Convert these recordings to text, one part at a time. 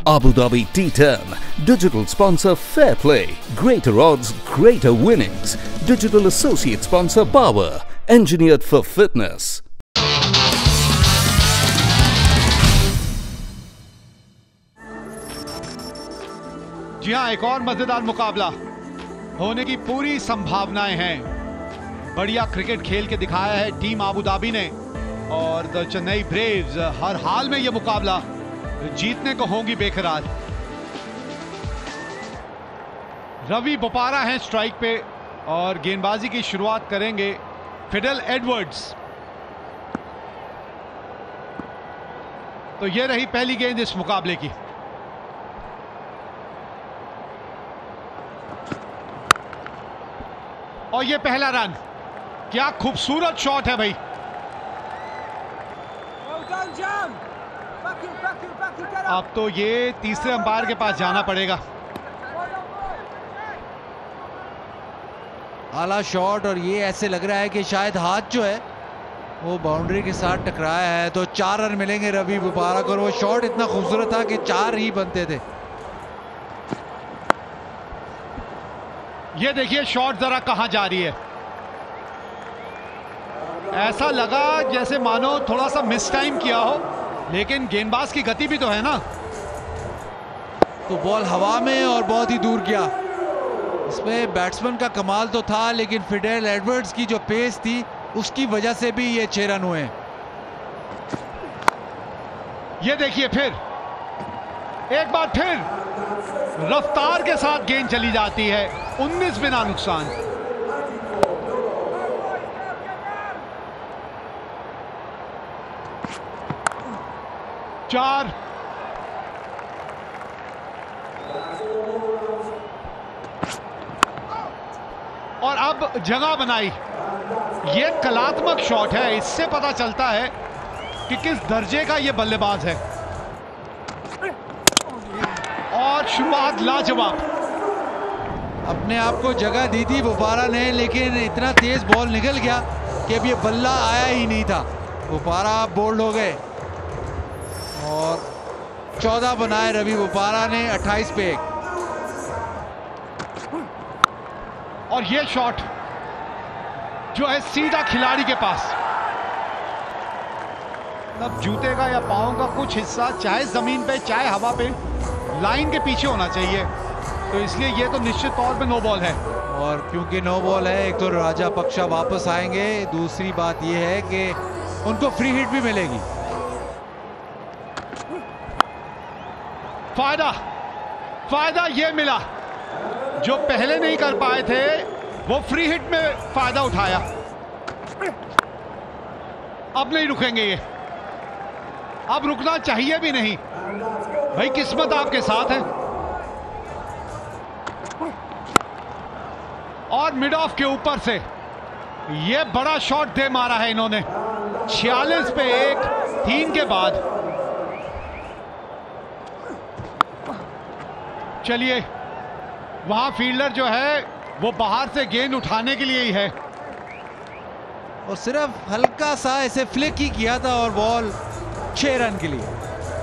Abu Dhabi T10, digital sponsor Fair Play, greater odds, greater winnings, digital associate sponsor Bauer, engineered for fitness. जी हाँ, एक और मजेदार मुकाबला होने की पूरी संभावनाएं हैं। बढ़िया क्रिकेट खेल के दिखाया है टीम आबू धाबी ने और द चेन्नई ब्रेव्स हर हाल में यह मुकाबला जीतने को होंगी बेकरार। रवि बोपारा हैं स्ट्राइक पे और गेंदबाजी की शुरुआत करेंगे फिडेल एडवर्ड्स। तो यह रही पहली गेंद इस मुकाबले की। और ये पहला रन, क्या खूबसूरत शॉट है भाई। अब तो ये तीसरे अंपायर के पास जाना पड़ेगा। आला शॉट और ये ऐसे लग रहा है कि शायद हाथ जो है वो बाउंड्री के साथ टकराया है, तो 4 रन मिलेंगे रवि बोपारा को। और वो शॉट इतना खूबसूरत था कि 4 ही बनते थे। ये देखिए शॉट जरा कहां जा रही है। ऐसा लगा जैसे मानो थोड़ा सा मिस टाइम किया हो, लेकिन गेंदबाज की गति भी तो है ना। तो बॉल हवा में और बहुत ही दूर गया। इसमें बैट्समैन का कमाल तो था, लेकिन फिडेल एडवर्ड्स की जो पेस थी उसकी वजह से भी ये 6 रन हुए। ये देखिए फिर एक बार फिर रफ्तार के साथ गेंद चली जाती है। 19 बिना नुकसान। चार। और अब जगह बनाई। यह कलात्मक शॉट है, इससे पता चलता है कि किस दर्जे का यह बल्लेबाज है। और शुरुआत लाजवाब। अपने आप को जगह दी थी बोपारा ने, लेकिन इतना तेज बॉल निकल गया कि अब ये बल्ला आया ही नहीं था। बोपारा बोल्ड हो गए और 14 बनाए रवि बोपारा ने 28 पे 1। और ये शॉट जो है सीधा खिलाड़ी के पास। तब जूते का या पाँव का कुछ हिस्सा चाहे जमीन पे चाहे हवा पे लाइन के पीछे होना चाहिए, तो इसलिए ये तो निश्चित तौर पे नो बॉल है। और क्योंकि नो बॉल है, एक तो राजापक्षा वापस आएंगे, दूसरी बात ये है कि उनको फ्री हिट भी मिलेगी। फायदा ये मिला जो पहले नहीं कर पाए थे, वो फ्री हिट में फायदा उठाया। अब नहीं रुकेंगे ये, अब रुकना चाहिए भी नहीं भाई, किस्मत आपके साथ है। और मिड ऑफ के ऊपर से ये बड़ा शॉट दे मारा है इन्होंने। 46 पे 1, 3 के बाद। चलिए, वहां फील्डर जो है वो बाहर से गेंद उठाने के लिए ही है और सिर्फ हल्का सा ऐसे फ्लिक ही किया था और बॉल 6 रन के लिए।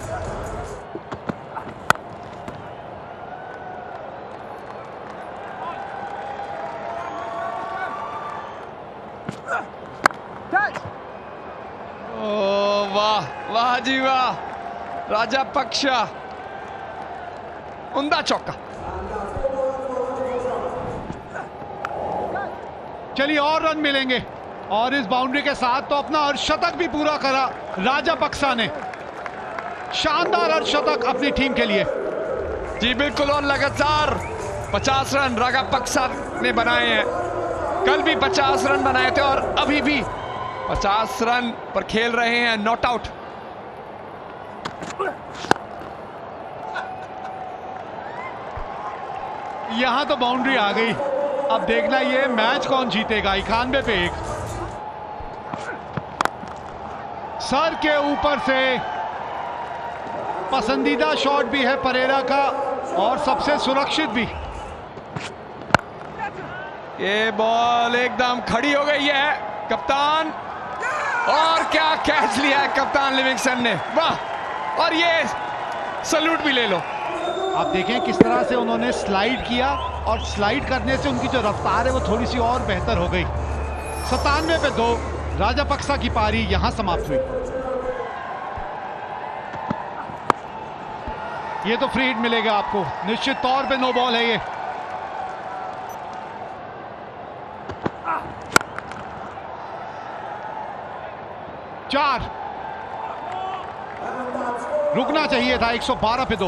वाह वाह जी वाह, राजापक्षा उम्दा चौका। चलिए और रन मिलेंगे और इस बाउंड्री के साथ तो अपना अर्धशतक भी पूरा करा राजापक्षा ने। शानदार अर्धशतक अपनी टीम के लिए। जी बिल्कुल, और लगातार 50 रन राजापक्षा ने बनाए हैं। कल भी 50 रन बनाए थे और अभी भी 50 रन पर खेल रहे हैं, नॉट आउट। यहां तो बाउंड्री आ गई। अब देखना ये मैच कौन जीतेगा। 91 पे 1। सर के ऊपर से पसंदीदा शॉट भी है परेरा का और सबसे सुरक्षित भी। ये बॉल एकदम खड़ी हो गई है। कप्तान, और क्या कैच लिया है कप्तान लिविंगस्टन ने, वाह। और ये सल्यूट भी ले लो। आप देखें किस तरह से उन्होंने स्लाइड किया और स्लाइड करने से उनकी जो रफ्तार है वो थोड़ी सी और बेहतर हो गई। 97 पे 2 राजापक्सा की पारी यहां समाप्त हुई। ये तो फ्री हिट मिलेगा आपको, निश्चित तौर पे नो बॉल है ये। चार, रुकना चाहिए था। 112 पे 2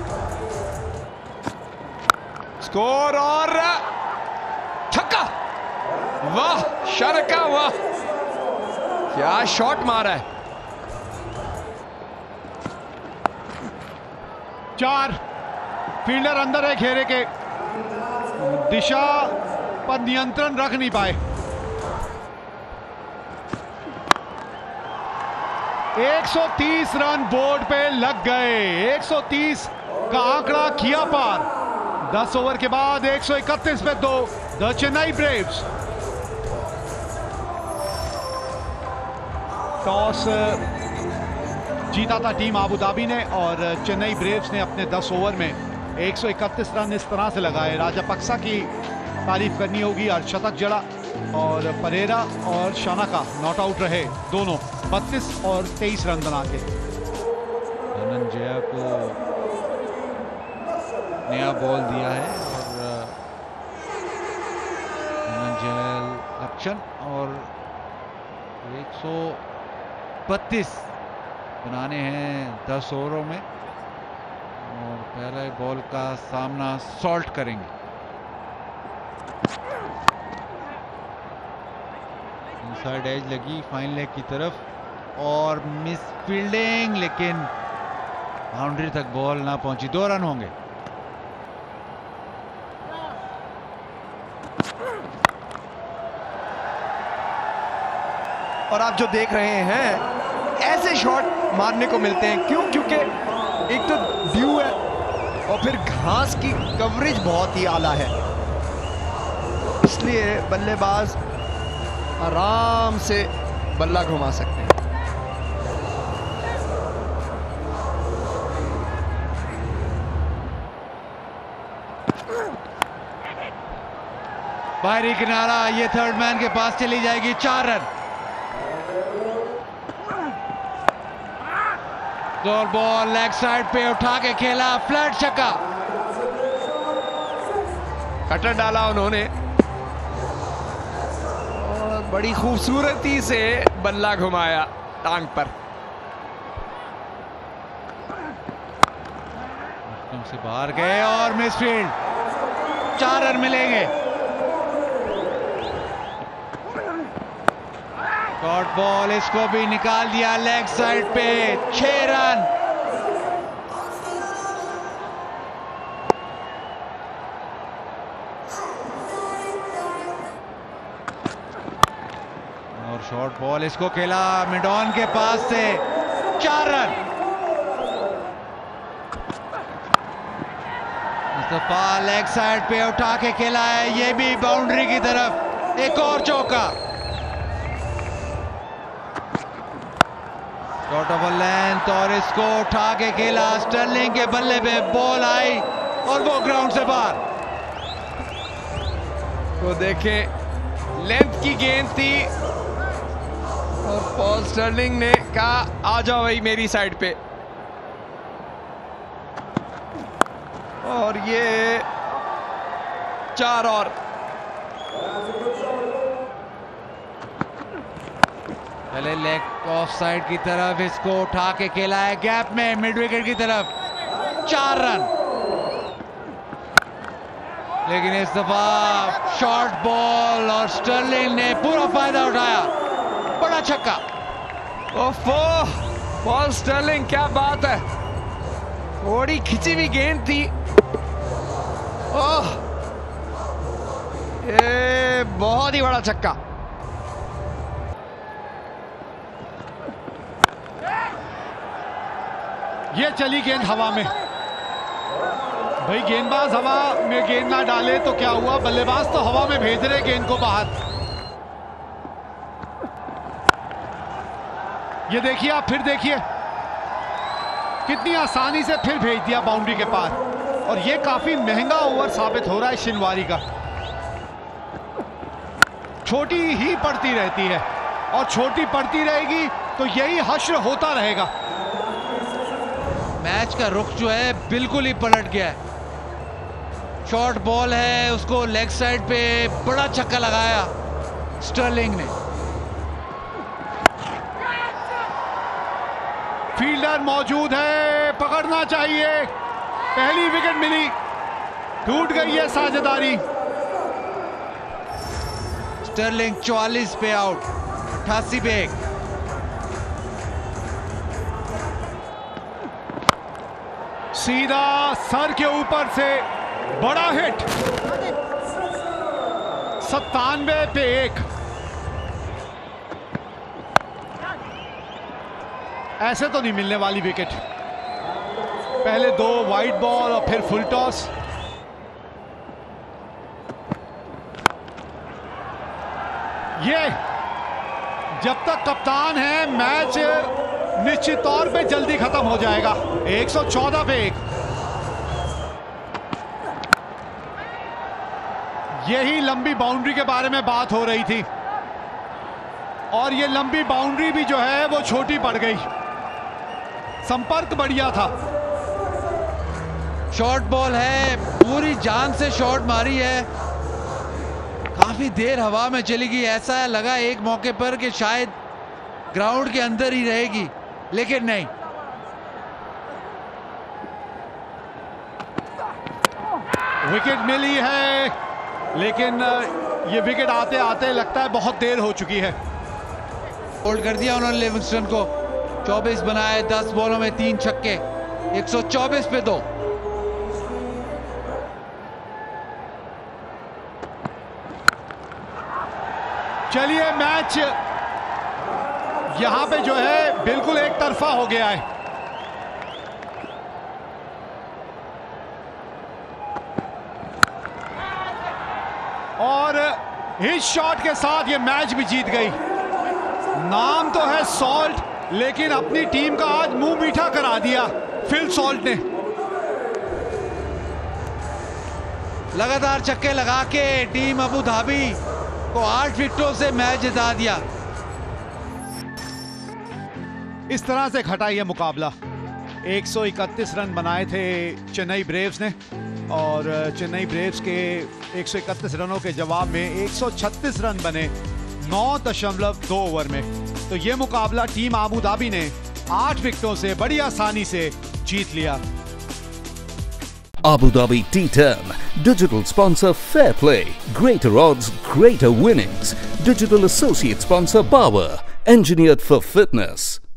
स्कोर और छक्का। वाह शरका, वाह क्या शॉट मारा है। 4, फील्डर अंदर है घेरे के, दिशा पर नियंत्रण रख नहीं पाए। 130 रन बोर्ड पे लग गए। 130 का आंकड़ा किया पार। 10 ओवर के बाद 131 पे 2 द चेन्नई ब्रेव्स। टॉस जीता था टीम आबू धाबी ने और चेन्नई ब्रेव्स ने अपने 10 ओवर में 131 रन इस तरह से लगाए। राजापक्सा की तारीफ करनी होगी, अर्धशतक जड़ा और परेरा और शानाका नॉट आउट रहे दोनों, 32 और 23 रन बना के। धनंजय को नया बॉल दिया है और धनंजय लक्षण और 132 बनाने हैं 10 ओवरों में और पहले बॉल का सामना सॉल्ट करेंगे। इनसाइड एज लगी फाइन लेग की तरफ और मिस फील्डिंग, लेकिन बाउंड्री तक बॉल ना पहुंची। 2 रन होंगे। और आप जो देख रहे हैं ऐसे शॉट मारने को मिलते हैं। क्यों? क्योंकि एक तो व्यू है और फिर घास की कवरेज बहुत ही आला है, इसलिए बल्लेबाज आराम से बल्ला घुमा सकते हैं। बाहरी किनारा, ये थर्ड मैन के पास चली जाएगी। 4 रन। और बॉल लेग साइड पे उठा के खेला, फ्लैट छक्का। कटर डाला उन्होंने और बड़ी खूबसूरती से बल्ला घुमाया टांग पर। से बाहर गए और मिसफील्ड। 4 रन मिलेंगे। शॉर्ट बॉल, इसको भी निकाल दिया लेग साइड पे। 6 रन। और शॉर्ट बॉल, इसको खेला मिडॉन के पास से। 4 रन। मुस्तफा लेग साइड पे उठा के खेला है, ये भी बाउंड्री की तरफ। एक और चौका। शॉर्ट ऑफ लेंथ और इसको उठा के खेला। स्टर्लिंग के बल्ले पे बॉल आई और वो ग्राउंड से बाहर। तो देखें लेंथ की गेंद थी और पॉल स्टर्लिंग ने कहा आ जाओ भाई मेरी साइड पे, और ये 4 और। पहले लेग ऑफ साइड की तरफ, इसको उठा के खेला है गैप में मिड विकेट की तरफ। 4 रन। लेकिन इस दफा शॉर्ट बॉल और स्टर्लिंग ने पूरा फायदा उठाया। बड़ा छक्का। ओफो, पॉल स्टर्लिंग, क्या बात है। थोड़ी खिंची हुई गेंद थी। ओह, ये बहुत ही बड़ा छक्का। ये चली गेंद हवा में। भाई गेंदबाज हवा में गेंद ना डाले तो क्या हुआ, बल्लेबाज तो हवा में भेज रहे गेंद को बाहर। ये देखिए आप, फिर देखिए कितनी आसानी से फिर भेज दिया बाउंड्री के पार, और ये काफी महंगा ओवर साबित हो रहा है शिनवारी का। छोटी ही पड़ती रहती है और छोटी पड़ती रहेगी तो यही हश्र होता रहेगा। मैच का रुख जो है बिल्कुल ही पलट गया है। शॉर्ट बॉल है, उसको लेग साइड पे बड़ा छक्का लगाया स्टर्लिंग ने। फील्डर मौजूद है, पकड़ना चाहिए। पहली विकेट मिली, टूट गई है साझेदारी। स्टर्लिंग 44 पे आउट, 88 पे 1। सीधा सर के ऊपर से बड़ा हिट, 97 पे 1। ऐसे तो नहीं मिलने वाली विकेट। पहले 2 वाइड बॉल और फिर फुल टॉस। ये जब तक कप्तान है मैच निश्चित तौर पे जल्दी खत्म हो जाएगा। 114 पे 1। यही लंबी बाउंड्री के बारे में बात हो रही थी, और ये लंबी बाउंड्री भी जो है वो छोटी पड़ गई। संपर्क बढ़िया था। शॉर्ट बॉल है, पूरी जान से शॉट मारी है, काफी देर हवा में चली गई। ऐसा लगा एक मौके पर कि शायद ग्राउंड के अंदर ही रहेगी, लेकिन नहीं। विकेट मिली है, लेकिन ये विकेट आते आते लगता है बहुत देर हो चुकी है। होल्ड कर दिया उन्होंने लिविंगस्टन को। 24 बनाए, 10 बॉलों में 3 छक्के, 124 पे 2। चलिए मैच यहां पे जो है बिल्कुल एक तरफा हो गया है। और इस शॉट के साथ ये मैच भी जीत गई। नाम तो है सॉल्ट, लेकिन अपनी टीम का आज मुंह मीठा करा दिया फिल सॉल्ट ने। लगातार छक्के लगा के टीम अबू धाबी को 8 विकेटों से मैच जिता दिया। इस तरह से खटा यह मुकाबला। 131 रन बनाए थे चेन्नई ब्रेव्स ने, और चेन्नई ब्रेव्स के 131 रनों के जवाब में 136 रन बने 9.2 ओवर में। तो यह मुकाबला टीम आबू धाबी ने 8 विकेटों से बड़ी आसानी से जीत लिया। Abu Dhabi T10, digital sponsor Fair Play, greater odds, greater winnings, digital associate sponsor Bauer, engineered for fitness.